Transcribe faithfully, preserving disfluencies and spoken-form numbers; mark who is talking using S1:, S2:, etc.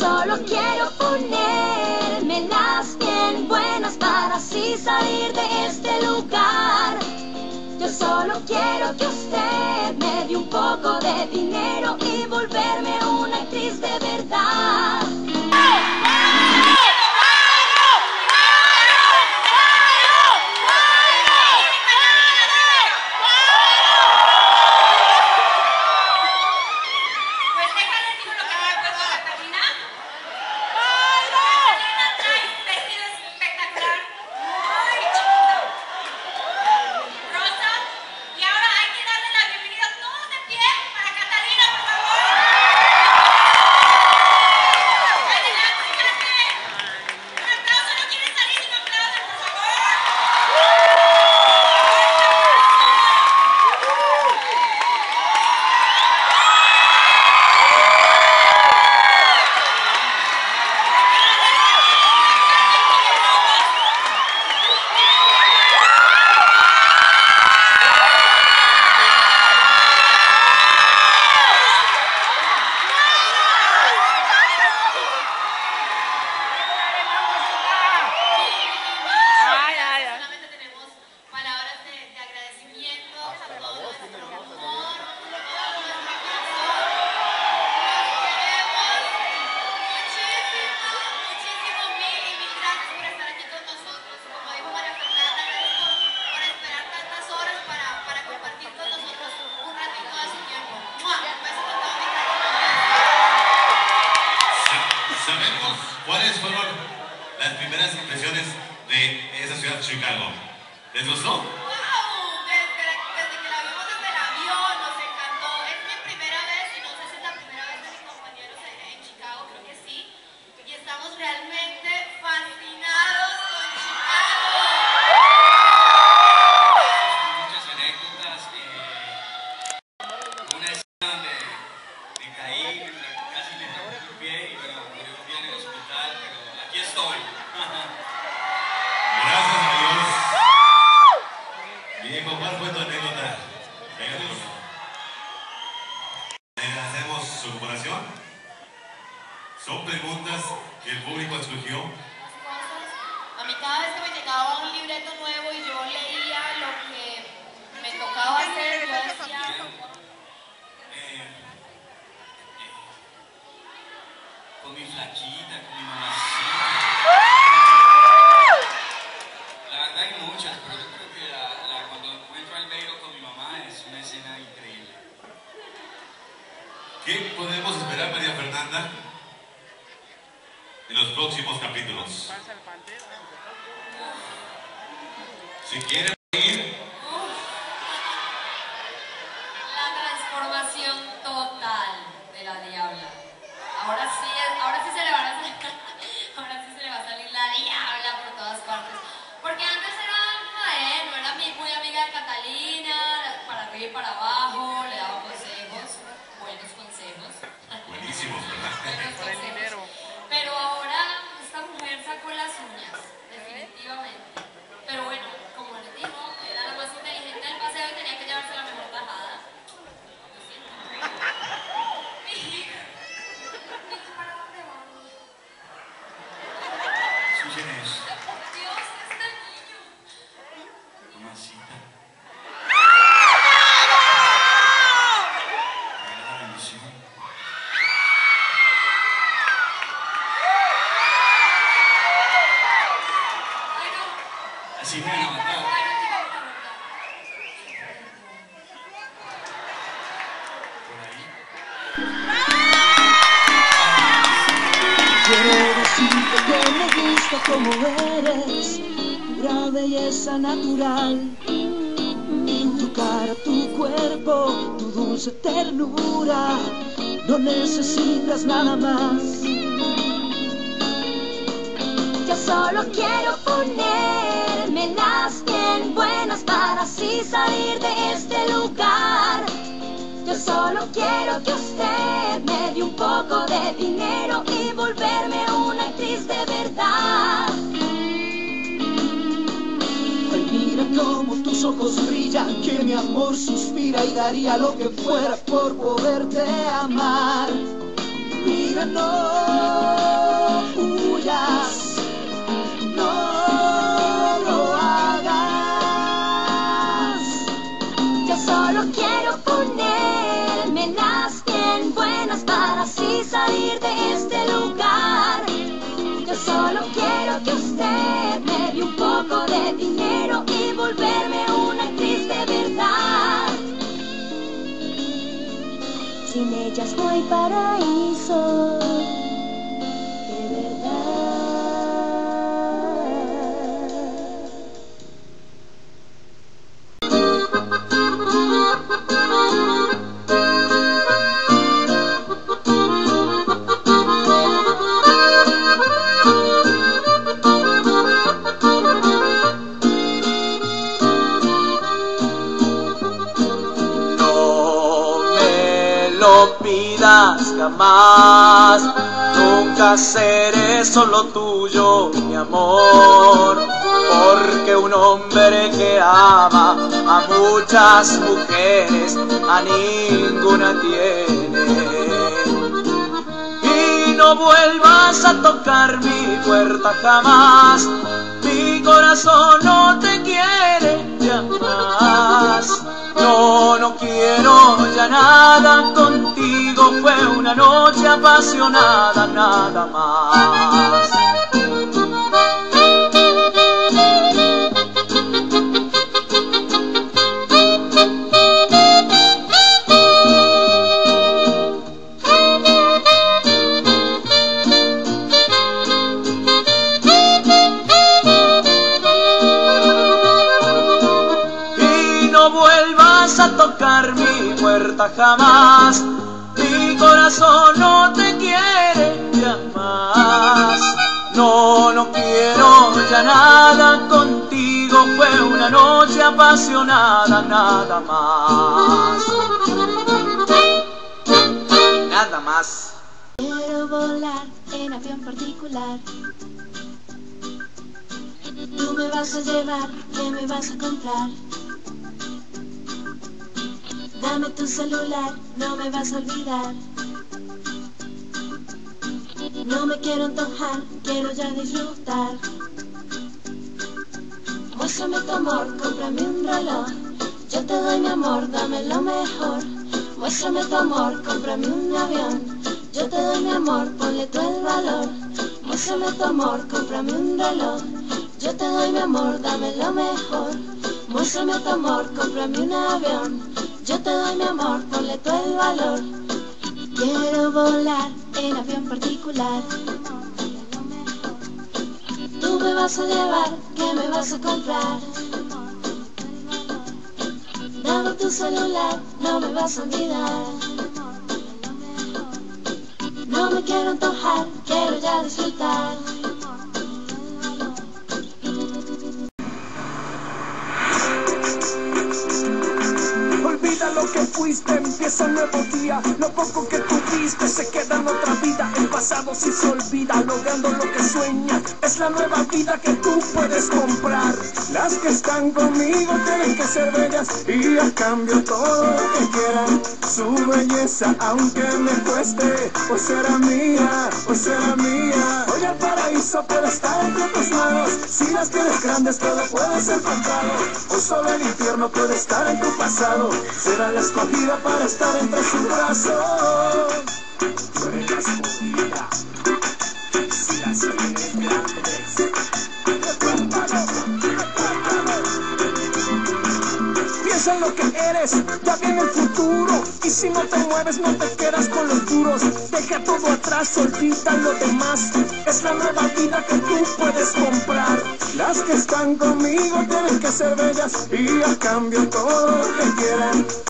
S1: solo quiero ponerme las bien buenas para así salir de este lugar. Yo solo quiero que usted me dé un poco de dinero y volverme una actriz de verdad.
S2: Sabemos cuáles fueron las primeras impresiones de esa ciudad, Chicago. ¿Les gustó?
S3: ¡Wow! Desde, desde que la vimos desde el avión nos encantó. Es mi primera vez y no sé si es la primera vez de mis compañeros en, en Chicago, creo que sí. Y estamos realmente fascinados con Chicago.
S4: Muchas anécdotas. Eh, una escena donde me caí, casi me toqué el pie y bueno, morí un día en el hospital, pero aquí estoy.
S2: Gracias a Dios. Viejo, ¿cuál fue tu anécdota? Venga, por favor. Hacemos su comparación. Son preguntas que el público escogió.
S3: A mí cada vez que me llegaba un libreto nuevo y yo leía lo que me tocaba hacer, yo decía...
S4: Eh, eh, con mi flaquita, con mi mamacita. La verdad hay muchas, pero yo creo que la, la, cuando encuentro al Beiro con mi mamá es una escena increíble.
S2: ¿Qué podemos esperar, María Fernanda, en los próximos capítulos? Si quieren ir,
S3: La transformación total de la diabla. Ahora sí, es- ahora sí se le van a salir, ahora sí se le va a salir la diabla por todas partes. Porque antes era, eh, no era mi- muy amiga de Catalina, para arriba y para abajo, le daba consejos, buenos consejos.
S2: buenísimos, ¿verdad?
S3: Buenos consejos. Pero ahora esta mujer sacó las uñas, definitivamente. Pero bueno, como les digo, era la más inteligente del paseo y tenía que llevarse la mejor tajada. Lo siento. Miji, miji, ¿para dónde vamos?
S4: ¿Sí quién es?
S3: Dios, este niño.
S4: Mamacita. Dale la bendición.
S3: Ay, no.
S4: Así me van a matar.
S3: Ay, no, dígame la verdad.
S4: Por ahí.
S5: Quiero decirte que me gusta como eres, pura belleza natural. Tu cara, tu cuerpo, tu dulce ternura, no necesitas nada más.
S1: Yo solo quiero ponerme las bien buenas para así salir de este lugar. Yo solo quiero que usted me dé un poco de dinero y volverme una actriz de verdad.
S5: Ay, mira cómo tus ojos brillan, que mi amor suspira y daría lo que fuera por poderte amar. Mira, no.
S1: que usted me dé un poco de dinero y volverme una actriz de verdad. Sin ellas no hay paraíso, de verdad.
S6: No pidas jamás, nunca seré solo tuyo, mi amor, porque un hombre que ama a muchas mujeres, a ninguna tiene. Y no vuelvas a tocar mi puerta jamás, mi corazón no te quiere ya más. No, no quiero ya nada contigo, fue una noche apasionada, nada más. A tocar mi puerta jamás, mi corazón no te quiere ya más. No, no quiero ya nada contigo, fue una noche apasionada, nada más. Nada más.
S1: Quiero volar en avión particular. Tú me vas a llevar, ¿qué me vas a comprar? Dame tu celular, no me vas a olvidar. No me quiero antojar, quiero ya disfrutar. Muéstrame tu amor, cómprame un reloj. Yo te doy mi amor, dame lo mejor. Muéstrame tu amor, cómprame un avión. Yo te doy mi amor, ponle tú el valor. Muéstrame tu amor, cómprame un reloj. Yo te doy mi amor, dame lo mejor. Muéstrame tu amor, cómprame un avión. Yo te doy mi amor, ponle tú el valor. Quiero volar en avión particular. Tú me vas a llevar, ¿qué me vas a comprar? Dame tu celular, no me vas a olvidar. No me quiero antojar, quiero ya disfrutar.
S7: Olvida lo que fuiste, empieza un nuevo día. Lo poco que tuviste se queda en otra vida. El pasado sí se olvida, logrando lo que sueñas. Es la nueva vida que tú puedes comprar. Las que están conmigo tienen que ser bellas y a cambio todo lo que quieran. Su belleza, aunque me cueste, pues será mía, pues será mía. Hoy el paraíso puede estar entre tus manos. Si las tienes grandes, todo puede ser comprado. Hoy solo el infierno puede estar en tu pasado. Será la escogida para estar entre sus brazos. Tú eres la escogida. Si las tienes grandes, recuérdalo, recuérdalo. Piensa en lo que eres, ya viene el futuro. Y si no te mueves, no te quedas con los duros. Deja todo atrás, olvida lo demás. Es la nueva vida que tú puedes comprar. Las que están conmigo tienen que ser bellas y a cambio todo lo que quieran.